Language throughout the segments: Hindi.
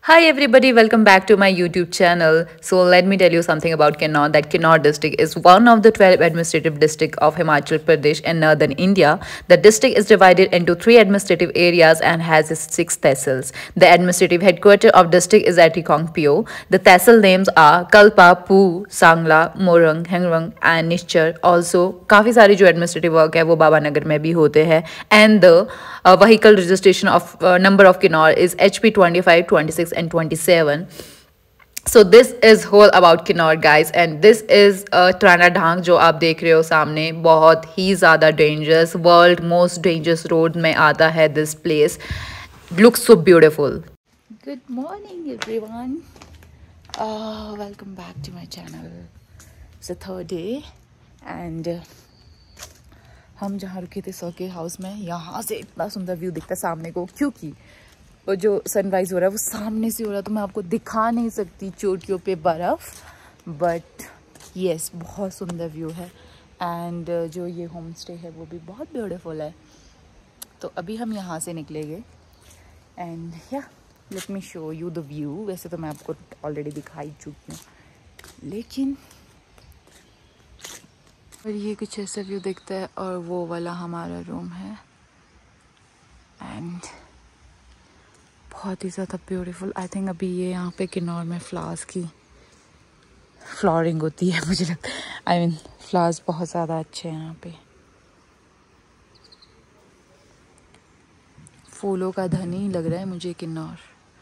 Hi everybody, welcome back to my YouTube channel. So let me tell you something about Kinnaur. That Kinnaur district is one of the 12 administrative districts of Himachal Pradesh in northern India. The district is divided into 3 administrative areas and has 6 tehsils. The administrative headquarters of district is at Rikongpio. The tehsil names are Kalpa, Poo, Sangla, Morang, Hengrang and Nischar. Also काफ़ी सारी जो administrative work है वो बाबानगर में भी होते हैं. And the vehicle registration of number of Kinnaur is HP 25, 26 and 27. So this is whole about Kinnaur guys, and this is Trana Dhang जो आप देख रहे हो सामने. बहुत ही ज़्यादा dangerous, world most dangerous road में आता है this place. Looks so beautiful. Good morning everyone. Welcome back to my channel. It's the third day and हम जहाँ रुके थे सर्किट हाउस में, यहाँ से इतना सुंदर व्यू दिखता है सामने को, क्योंकि वो जो सनराइज़ हो रहा है वो सामने से हो रहा है, तो मैं आपको दिखा नहीं सकती चोटियों पे बर्फ़, बट यस बहुत सुंदर व्यू है. एंड जो ये होम स्टे है वो भी बहुत ब्यूटीफुल है. तो अभी हम यहाँ से निकलेंगे एंड या let me show you the view. वैसे तो मैं आपको ऑलरेडी दिखा ही चुकी हूँ, लेकिन और ये कुछ ऐसा व्यू दिखता है और वो वाला हमारा रूम है एंड बहुत ही ज़्यादा ब्यूटीफुल. आई थिंक अभी ये यहाँ पे किन्नौर में फ्लावर्स की फ्लावरिंग होती है, मुझे लगता है. आई मीन फ्लावर्स बहुत ज़्यादा अच्छे हैं यहाँ पे. फूलों का धनी लग रहा है मुझे किन्नौर.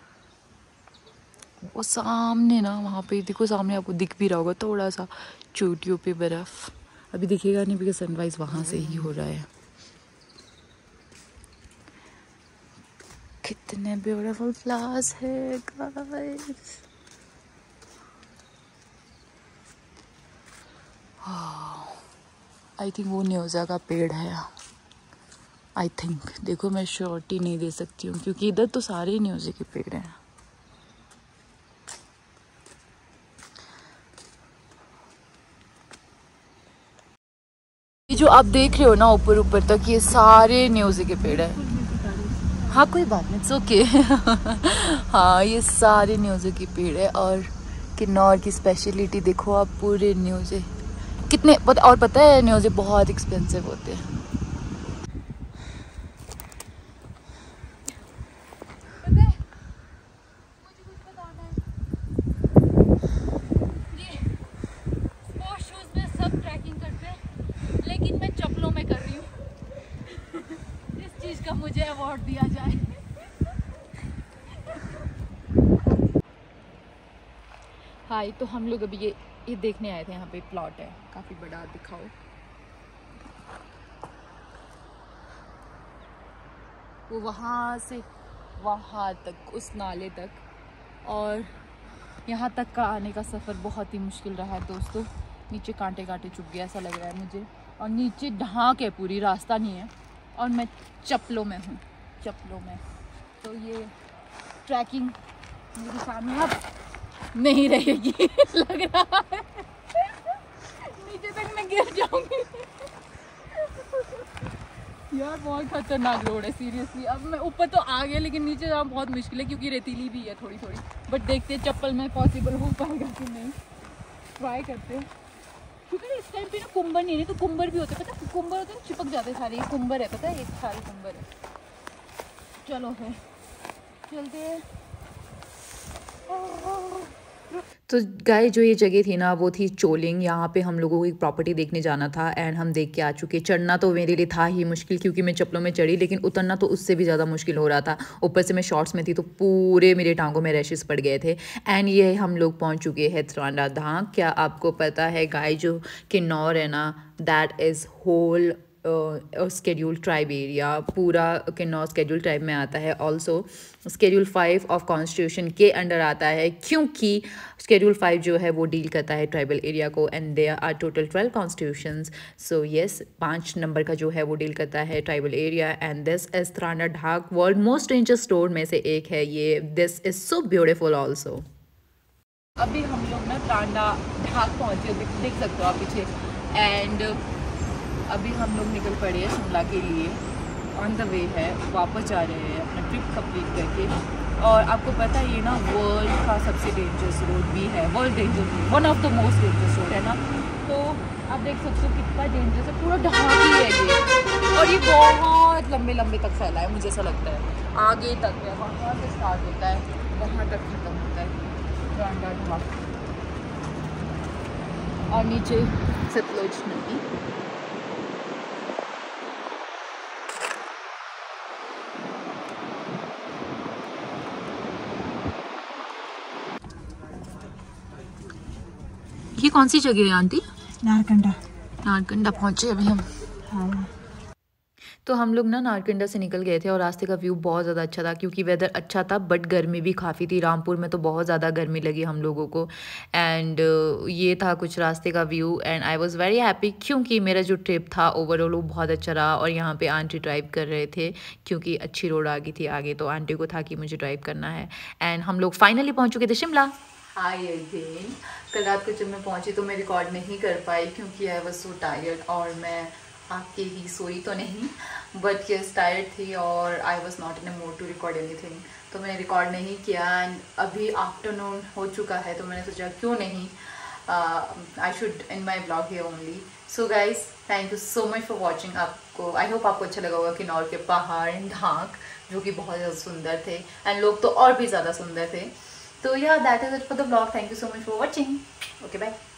वो सामने ना वहाँ पे देखो, सामने आपको दिख भी रहा होगा थोड़ा सा चोटियों पे बर्फ़. अभी दिखेगा नहीं बिकॉज सनराइज वहाँ से ही हो रहा है. कितने ब्यूटीफुल फ्लावर्स है गाइस. आई थिंक वो न्योज़ा का पेड़ है. आई थिंक, देखो मैं श्योरिटी नहीं दे सकती हूँ क्योंकि इधर तो सारे न्योज़े के पेड़ हैं. ये जो आप देख रहे हो ना ऊपर ऊपर तक, ये सारे न्योज़े के पेड़ हैं. हाँ कोई बात नहीं, इट्स ओके. हाँ ये सारे न्योज़े के पेड़ है. और किन्नौर की स्पेशलिटी देखो आप, पूरे न्योज़े कितने. और पता है न्योज़े बहुत एक्सपेंसिव होते हैं. मुझे अवार्ड दिया जाए. हाय, तो हम लोग अभी ये देखने आए थे. यहाँ पे प्लॉट है काफ़ी बड़ा, दिखाओ. वो वहाँ से वहाँ तक, उस नाले तक, और यहाँ तक का आने का सफ़र बहुत ही मुश्किल रहा है दोस्तों. नीचे कांटे कांटे चुभ गया ऐसा लग रहा है मुझे, और नीचे ढांक है पूरी, रास्ता नहीं है, और मैं चप्पलों में हूँ, चप्पलों में. तो ये ट्रैकिंग मेरे सामने अब नहीं रहेगी. लग रहा है नीचे तक मैं गिर जाऊंगी. यार बहुत खतरनाक रोड है सीरियसली. अब मैं ऊपर तो आ गया, लेकिन नीचे जाना बहुत मुश्किल है क्योंकि रेतीली भी है थोड़ी थोड़ी. बट देखते चप्पल में पॉसिबल हो पाएगा कि नहीं, ट्राई करते हैं. क्योंकि इस टाइम पे ना कुंबर नहीं तो कुंबर भी होते, पता है कुंबर होते हैं, चिपक जाते सारे. ये कुंबर है, पता है, ये सारे कुंबर है. चलो फिर चलते हैं. तो गाय जो ये जगह थी ना वो थी चोलिंग. यहाँ पे हम लोगों को एक प्रॉपर्टी देखने जाना था एंड हम देख के आ चुके. चढ़ना तो मेरे लिए था ही मुश्किल क्योंकि मैं चप्पलों में चढ़ी, लेकिन उतरना तो उससे भी ज़्यादा मुश्किल हो रहा था. ऊपर से मैं शॉर्ट्स में थी तो पूरे मेरे टांगों में रैशेस पड़ गए थे. एंड ये हम लोग पहुँच चुके हैं त्रांडा धाम. क्या आपको पता है गाय जो किन्नौर है ना, that is whole schedule tribe area. पूरा किन्नौर स्केड्यूल ट्राइब में आता है. ऑल्सो स्केड्यूल 5 ऑफ कॉन्स्टिट्यूशन के अंडर आता है, क्योंकि स्केड्यूल 5 जो है वो डील करता है ट्राइबल एरिया को. And there are total 12 constitutions. So yes, 5 number का जो है वो डील करता है tribal area. And this is Taranda Dhank, world most dangerous road में से एक है ये. This is so beautiful also. अभी हम लोग ना त्रांडा ढाक पहुँचे, देख सकते हो आप पीछे. एंड अभी हम लोग निकल पड़े हैं शिमला के लिए. ऑन द वे है, वापस जा रहे हैं अपना ट्रिप कंप्लीट करके. और आपको पता है ये ना वर्ल्ड का सबसे डेंजरस रोड भी है, world dangerous road, one of the most dangerous road है ना। तो आप देख सकते हो कितना डेंजरस है, पूरा ढाकी है ये, और ये बहुत लंबे लंबे तक फैला है, मुझे ऐसा लगता है आगे तक है, वहाँ से स्टार्ट होता है वहाँ तक ख़त्म होता है, और नीचे सतलुज नदी। ये कौन सी जगह है आंटी? नारकंडा। नारकंडा पहुंचे अभी हम। हाँ। तो हम लोग ना नारकंडा से निकल गए थे और रास्ते का व्यू बहुत ज़्यादा अच्छा था, क्योंकि वेदर अच्छा था बट गर्मी भी काफ़ी थी। रामपुर में तो बहुत ज़्यादा गर्मी लगी हम लोगों को। एंड ये था कुछ रास्ते का view, and I was very happy क्योंकि मेरा जो ट्रिप था ओवरऑल वो बहुत अच्छा रहा। और यहाँ पे आंटी ड्राइव कर रहे थे क्योंकि अच्छी रोड आ गई थी आगे, तो आंटी को था कि मुझे ड्राइव करना है। एंड हम लोग फाइनली पहुँच चुके थे शिमला। हाय अगेन। कल रात को जब मैं पहुँची तो मैं रिकॉर्ड नहीं कर पाई क्योंकि आई वाज सो टायर्ड, और मैं आपके ही सोई तो नहीं बट यस टायर्ड थी, और I was not in a mood to record anything, तो मैंने रिकॉर्ड नहीं किया। एंड अभी आफ्टरनून हो चुका है तो मैंने सोचा क्यों नहीं, I should in my blog here only. So guys thank you so much for watching. आपको आई होप आपको अच्छा लगा होगा किन्नौर के पहाड़ एंड ढाक जो कि बहुत ज़्यादा सुंदर थे, एंड लोग तो और भी ज़्यादा सुंदर थे। तो या that is it for the blog. Thank you so much for watching. Okay bye.